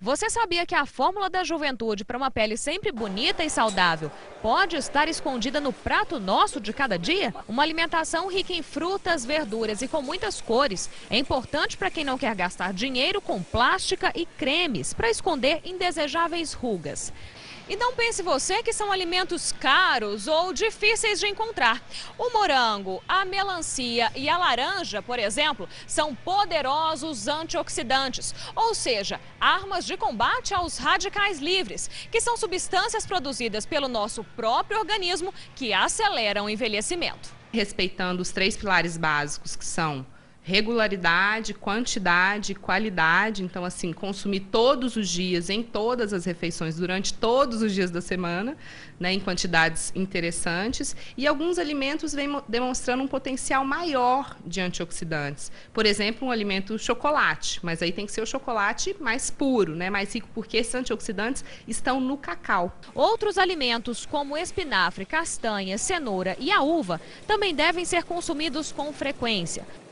Você sabia que a fórmula da juventude para uma pele sempre bonita e saudável pode estar escondida no prato nosso de cada dia? Uma alimentação rica em frutas, verduras e com muitas cores é importante para quem não quer gastar dinheiro com plástica e cremes para esconder indesejáveis rugas. E não pense você que são alimentos caros ou difíceis de encontrar. O morango, a melancia e a laranja, por exemplo, são poderosos antioxidantes, ou seja, armas de combate aos radicais livres, que são substâncias produzidas pelo nosso próprio organismo que aceleram o envelhecimento. Respeitando os 3 pilares básicos, que são regularidade, quantidade e qualidade. Então, assim, consumir todos os dias, em todas as refeições, durante todos os dias da semana, né, em quantidades interessantes. E alguns alimentos vêm demonstrando um potencial maior de antioxidantes. Por exemplo, um alimento chocolate, mas aí tem que ser o chocolate mais puro, né, mais rico, porque esses antioxidantes estão no cacau. Outros alimentos, como espinafre, castanha, cenoura e a uva, também devem ser consumidos com frequência.